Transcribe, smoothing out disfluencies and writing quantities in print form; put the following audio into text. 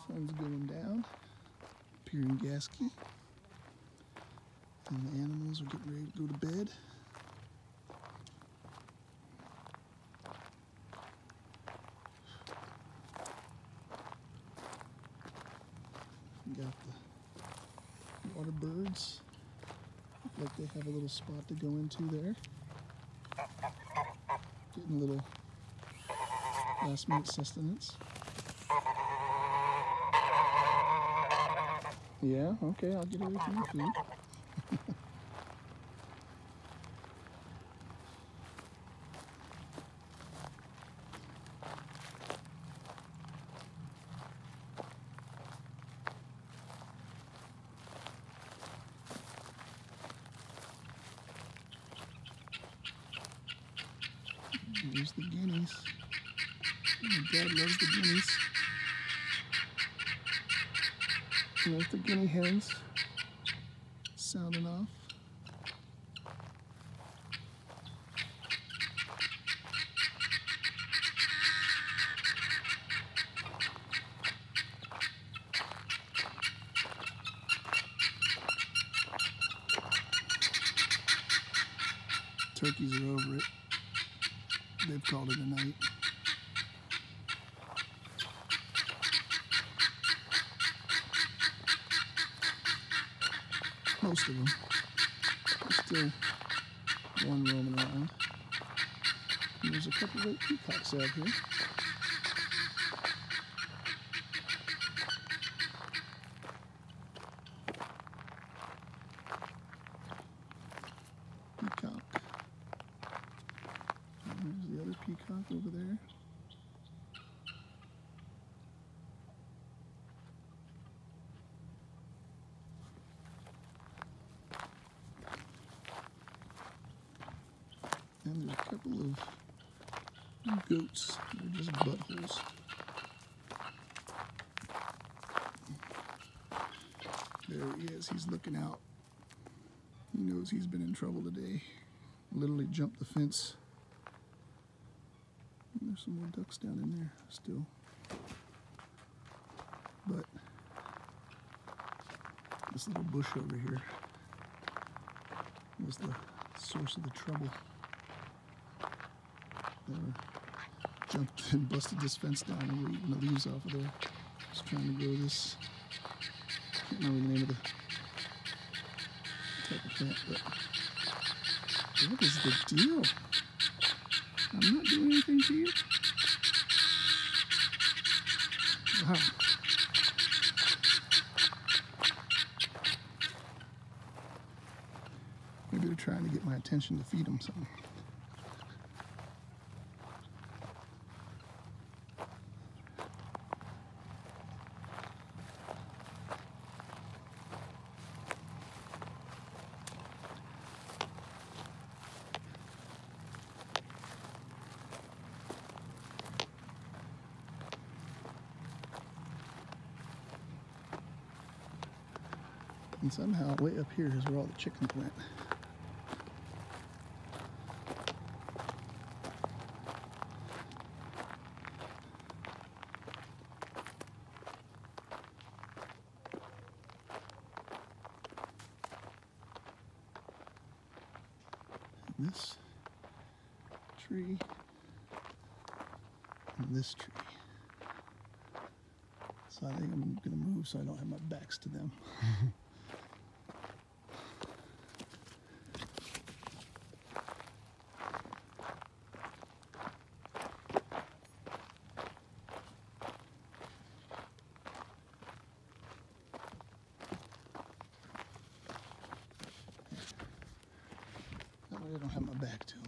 Sun's going down up here in Gasquet, and the animals are getting ready to go to bed. We got the water birds. Look like they have a little spot to go into there. Getting a little last minute sustenance. Yeah, okay, I'll get away from your food. There's the guineas. My dad loves the guineas. And there's the guinea hens sounding off. Turkeys are over it. They've called it a night. Most of them. There's still one roaming around. And there's a couple of peacocks out here. Peacock. And there's the other peacock over there. And there's a couple of goats. They're just buttholes. There he is. He's looking out. He knows he's been in trouble today. Literally jumped the fence. And there's some more ducks down in there still. But this little bush over here was the source of the trouble. They jumped and busted this fence down and were eating the leaves off of there. Just trying to grow this, I can't remember the name of the type of plant, but what is the deal? I'm not doing anything to you? Wow. Maybe they're trying to get my attention to feed them something. And somehow, way up here is where all the chickens went. And this tree, and this tree. So I think I'm going to move so I don't have my backs to them. I don't have my back to it.